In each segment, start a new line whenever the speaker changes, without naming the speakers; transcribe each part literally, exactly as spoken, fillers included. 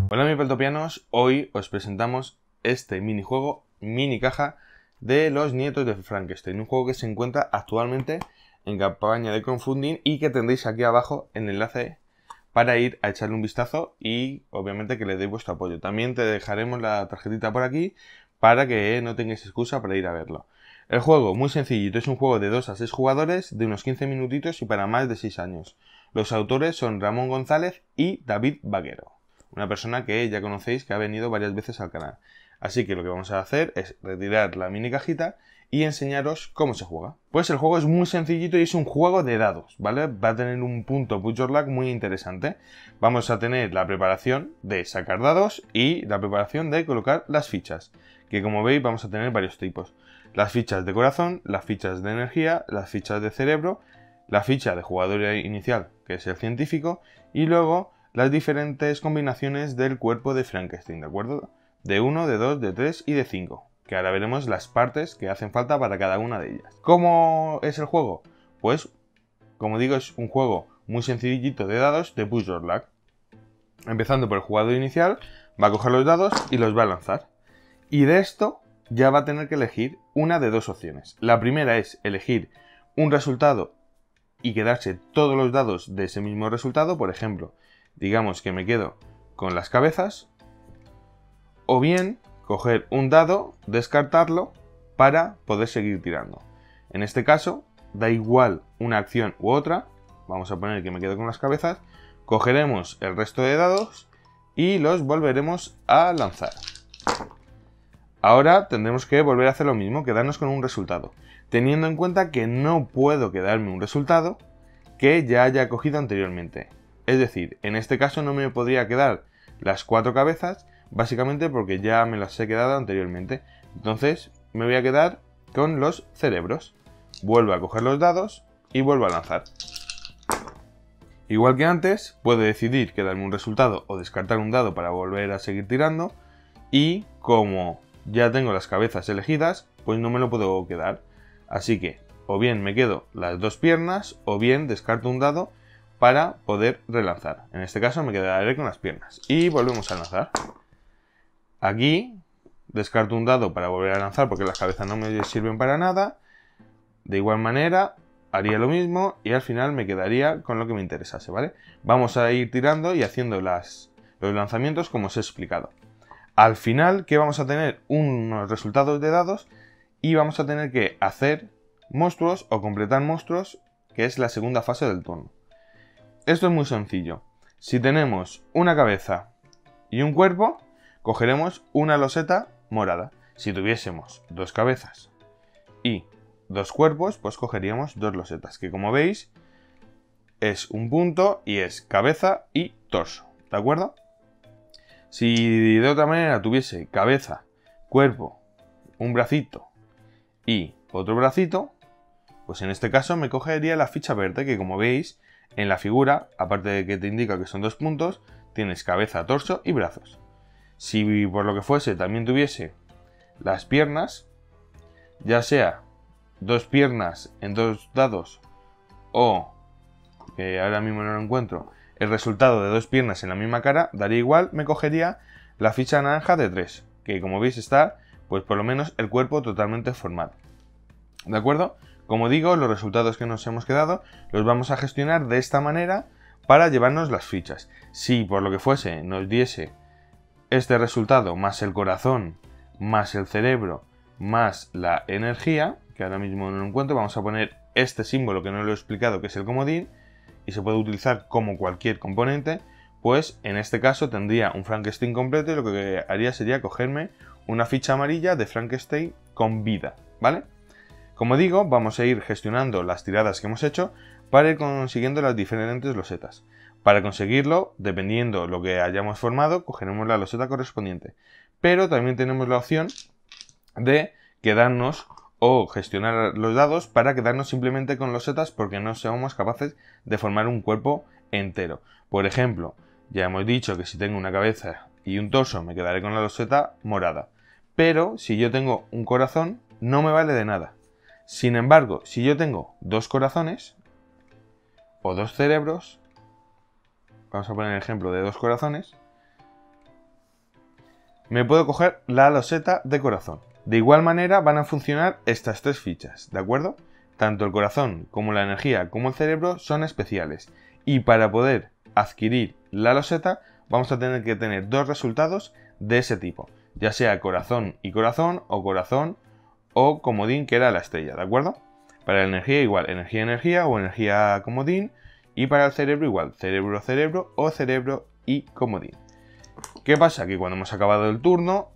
Hola mis peltopianos, hoy os presentamos este minijuego, mini caja de los nietos de Frankenstein, un juego que se encuentra actualmente en campaña de crowdfunding y que tendréis aquí abajo el enlace para ir a echarle un vistazo y obviamente que le deis vuestro apoyo. También te dejaremos la tarjetita por aquí para que no tengáis excusa para ir a verlo. El juego, muy sencillito, es un juego de dos a seis jugadores, de unos quince minutitos y para más de seis años. Los autores son Ramón González y David Vaquero, una persona que ya conocéis que ha venido varias veces al canal. Así que lo que vamos a hacer es retirar la mini cajita y enseñaros cómo se juega. Pues el juego es muy sencillito y es un juego de dados, ¿vale? Va a tener un punto Push Your Luck muy interesante. Vamos a tener la preparación de sacar dados y la preparación de colocar las fichas, que como veis vamos a tener varios tipos. Las fichas de corazón, las fichas de energía, las fichas de cerebro, la ficha de jugador inicial, que es el científico, y luego las diferentes combinaciones del cuerpo de Frankenstein, ¿de acuerdo? De uno, de dos, de tres y de cinco, que ahora veremos las partes que hacen falta para cada una de ellas. ¿Cómo es el juego? Pues, como digo, es un juego muy sencillito de dados de Push Your Luck. Empezando por el jugador inicial, va a coger los dados y los va a lanzar. Y de esto ya va a tener que elegir una de dos opciones. La primera es elegir un resultado y quedarse todos los dados de ese mismo resultado. Por ejemplo, digamos que me quedo con las cabezas. O bien coger un dado, descartarlo para poder seguir tirando. En este caso, da igual una acción u otra. Vamos a poner que me quedo con las cabezas. Cogeremos el resto de dados y los volveremos a lanzar. Ahora tendremos que volver a hacer lo mismo, quedarnos con un resultado, teniendo en cuenta que no puedo quedarme un resultado que ya haya cogido anteriormente. Es decir, en este caso no me podría quedar las cuatro cabezas, básicamente porque ya me las he quedado anteriormente. Entonces me voy a quedar con los cerebros. Vuelvo a coger los dados y vuelvo a lanzar. Igual que antes, puedo decidir quedarme un resultado o descartar un dado para volver a seguir tirando. Y como ya tengo las cabezas elegidas, pues no me lo puedo quedar. Así que o bien me quedo las dos piernas o bien descarto un dado para poder relanzar. En este caso me quedaré con las piernas. Y volvemos a lanzar. Aquí descarto un dado para volver a lanzar porque las cabezas no me sirven para nada. De igual manera haría lo mismo y al final me quedaría con lo que me interesase, ¿vale? Vamos a ir tirando y haciendo las, los lanzamientos como os he explicado. Al final, ¿qué vamos a tener? Unos resultados de dados y vamos a tener que hacer monstruos o completar monstruos, que es la segunda fase del turno. Esto es muy sencillo. Si tenemos una cabeza y un cuerpo, cogeremos una loseta morada. Si tuviésemos dos cabezas y dos cuerpos, pues cogeríamos dos losetas, que como veis es un punto y es cabeza y torso, ¿de acuerdo? Si de otra manera tuviese cabeza, cuerpo, un bracito y otro bracito, pues en este caso me cogería la ficha verde, que como veis en la figura, aparte de que te indica que son dos puntos, tienes cabeza, torso y brazos. Si por lo que fuese también tuviese las piernas, ya sea dos piernas en dos dados o, que ahora mismo no lo encuentro, el resultado de dos piernas en la misma cara, daría igual, me cogería la ficha naranja de tres, que como veis está, pues por lo menos el cuerpo totalmente formado. ¿De acuerdo? Como digo, los resultados que nos hemos quedado los vamos a gestionar de esta manera para llevarnos las fichas. Si por lo que fuese nos diese este resultado más el corazón, más el cerebro, más la energía, que ahora mismo no lo encuentro, vamos a poner este símbolo que no lo he explicado, que es el comodín, y se puede utilizar como cualquier componente, pues en este caso tendría un Frankenstein completo y lo que haría sería cogerme una ficha amarilla de Frankenstein con vida, ¿vale? Como digo, vamos a ir gestionando las tiradas que hemos hecho para ir consiguiendo las diferentes losetas. Para conseguirlo, dependiendo lo que hayamos formado, cogeremos la loseta correspondiente. Pero también tenemos la opción de quedarnos o gestionar los dados para quedarnos simplemente con losetas porque no seamos capaces de formar un cuerpo entero. Por ejemplo, ya hemos dicho que si tengo una cabeza y un torso me quedaré con la loseta morada. Pero si yo tengo un corazón no me vale de nada. Sin embargo, si yo tengo dos corazones o dos cerebros, vamos a poner el ejemplo de dos corazones, me puedo coger la loseta de corazón. De igual manera van a funcionar estas tres fichas, ¿de acuerdo? Tanto el corazón como la energía como el cerebro son especiales. Y para poder adquirir la loseta vamos a tener que tener dos resultados de ese tipo. Ya sea corazón y corazón o corazón o comodín que era la estrella, ¿de acuerdo? Para la energía igual, energía energía o energía comodín. Y para el cerebro igual, cerebro cerebro o cerebro y comodín. ¿Qué pasa? Que cuando hemos acabado el turno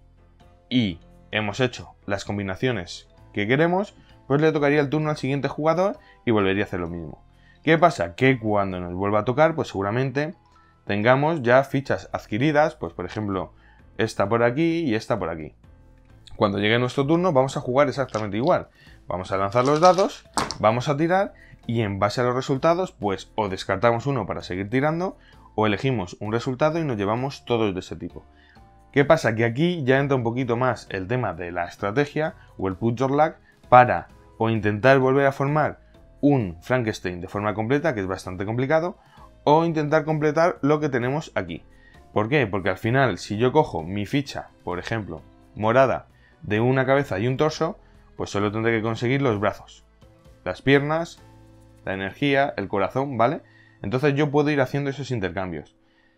y hemos hecho las combinaciones que queremos, pues le tocaría el turno al siguiente jugador y volvería a hacer lo mismo. ¿Qué pasa? Que cuando nos vuelva a tocar, pues seguramente tengamos ya fichas adquiridas, pues por ejemplo, esta por aquí y esta por aquí. Cuando llegue nuestro turno vamos a jugar exactamente igual. Vamos a lanzar los dados, vamos a tirar y en base a los resultados, pues o descartamos uno para seguir tirando o elegimos un resultado y nos llevamos todos de ese tipo. ¿Qué pasa? Que aquí ya entra un poquito más el tema de la estrategia o el put your luck para o intentar volver a formar un Frankenstein de forma completa, que es bastante complicado, o intentar completar lo que tenemos aquí. ¿Por qué? Porque al final, si yo cojo mi ficha, por ejemplo, morada, de una cabeza y un torso, pues solo tendré que conseguir los brazos, las piernas, la energía, el corazón, ¿vale? Entonces yo puedo ir haciendo esos intercambios.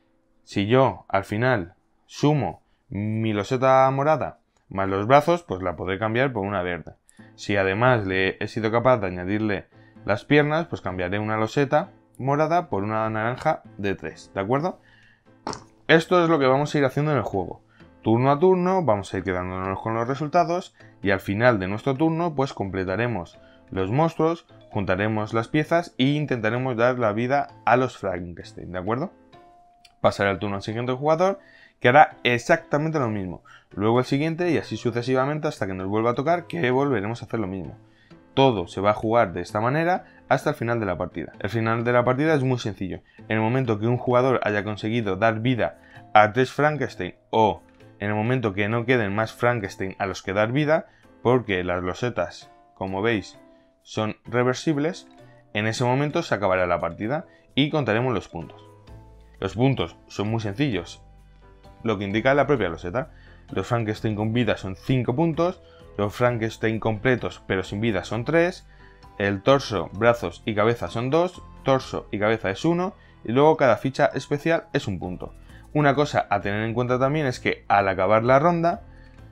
Si yo al final sumo mi loseta morada más los brazos, pues la podré cambiar por una verde. Si además le he sido capaz de añadirle las piernas, pues cambiaré una loseta morada por una naranja de tres, ¿de acuerdo? Esto es lo que vamos a ir haciendo en el juego. Turno a turno vamos a ir quedándonos con los resultados y al final de nuestro turno pues completaremos los monstruos, juntaremos las piezas e intentaremos dar la vida a los Frankenstein, ¿de acuerdo? Pasaré el turno al siguiente jugador que hará exactamente lo mismo, luego el siguiente y así sucesivamente hasta que nos vuelva a tocar, que volveremos a hacer lo mismo. Todo se va a jugar de esta manera hasta el final de la partida. El final de la partida es muy sencillo. En el momento que un jugador haya conseguido dar vida a tres Frankenstein o en el momento que no queden más Frankenstein a los que dar vida, porque las losetas, como veis, son reversibles, en ese momento se acabará la partida y contaremos los puntos. Los puntos son muy sencillos, lo que indica la propia loseta. Los Frankenstein con vida son cinco puntos, los Frankenstein completos pero sin vida son tres, el torso, brazos y cabeza son dos, torso y cabeza es uno y luego cada ficha especial es un punto. Una cosa a tener en cuenta también es que al acabar la ronda,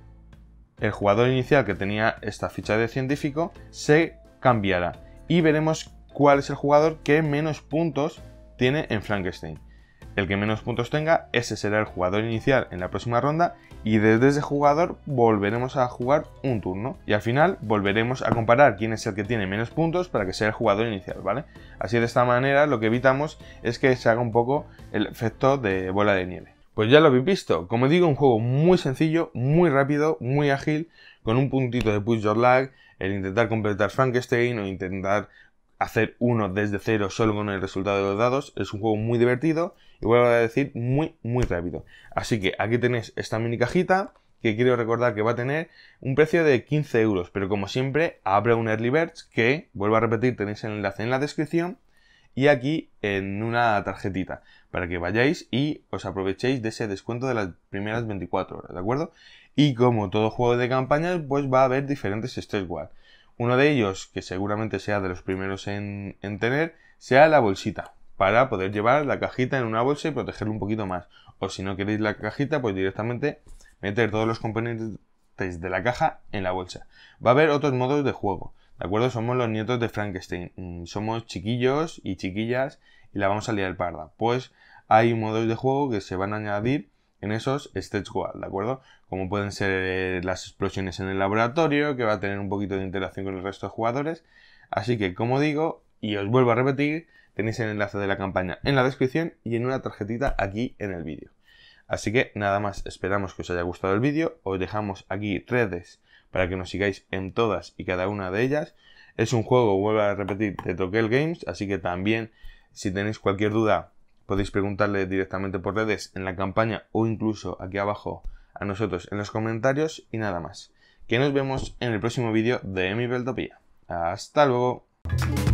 el jugador inicial que tenía esta ficha de científico se cambiará y veremos cuál es el jugador que menos puntos tiene en Frankenstein. El que menos puntos tenga, ese será el jugador inicial en la próxima ronda y desde ese jugador volveremos a jugar un turno y al final volveremos a comparar quién es el que tiene menos puntos para que sea el jugador inicial, ¿vale? Así de esta manera lo que evitamos es que se haga un poco el efecto de bola de nieve. Pues ya lo habéis visto, como digo, un juego muy sencillo, muy rápido, muy ágil, con un puntito de push your luck, el intentar completar Frankenstein o intentar hacer uno desde cero solo con el resultado de los dados. Es un juego muy divertido y vuelvo a decir muy muy rápido. Así que aquí tenéis esta mini cajita que quiero recordar que va a tener un precio de quince euros, pero como siempre habrá un Early Birds que, vuelvo a repetir, tenéis el enlace en la descripción y aquí en una tarjetita para que vayáis y os aprovechéis de ese descuento de las primeras veinticuatro horas, ¿de acuerdo? Y como todo juego de campaña, pues va a haber diferentes Stretch Goals. Uno de ellos, que seguramente sea de los primeros en, en tener, sea la bolsita, para poder llevar la cajita en una bolsa y protegerlo un poquito más. O si no queréis la cajita, pues directamente meter todos los componentes de la caja en la bolsa. Va a haber otros modos de juego, ¿de acuerdo? Somos los nietos de Frankenstein, somos chiquillos y chiquillas y la vamos a liar parda. Pues hay modos de juego que se van a añadir en esos Stretch Goals, ¿de acuerdo? Como pueden ser eh, las explosiones en el laboratorio, que va a tener un poquito de interacción con el resto de jugadores. Así que, como digo, y os vuelvo a repetir, tenéis el enlace de la campaña en la descripción y en una tarjetita aquí en el vídeo. Así que nada más, esperamos que os haya gustado el vídeo, os dejamos aquí redes para que nos sigáis en todas y cada una de ellas. Es un juego, vuelvo a repetir, de Troquel Games, así que también si tenéis cualquier duda podéis preguntarle directamente por redes en la campaña o incluso aquí abajo a nosotros en los comentarios y nada más. Que nos vemos en el próximo vídeo de Mi Beltopía. Hasta luego.